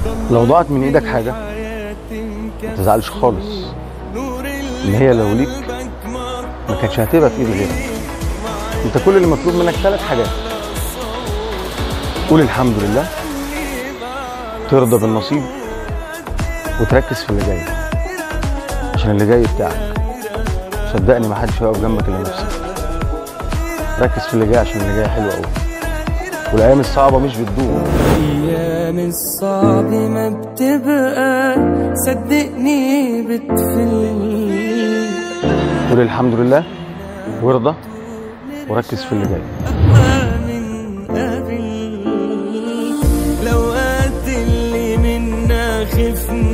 لو ضاعت من ايدك حاجة ما تزعلش خالص، ان هي لو ليك ما كانتش هتبقى في ايد غيرك. انت كل اللي مطلوب منك 3 حاجات: قول الحمد لله، ترضى بالنصيب، وتركز في اللي جاي، عشان اللي جاي بتاعك. صدقني ما حدش هيقف جنبك الا نفسك. ركز في اللي جاي عشان اللي جاي حلو قوي، والايام الصعبه مش بتدوم. الايام الصعبه ما بتبقى، صدقني بتفل. قول الحمد لله وارضى وركز في اللي جاي. من قبل لو قد اللي منا خفنا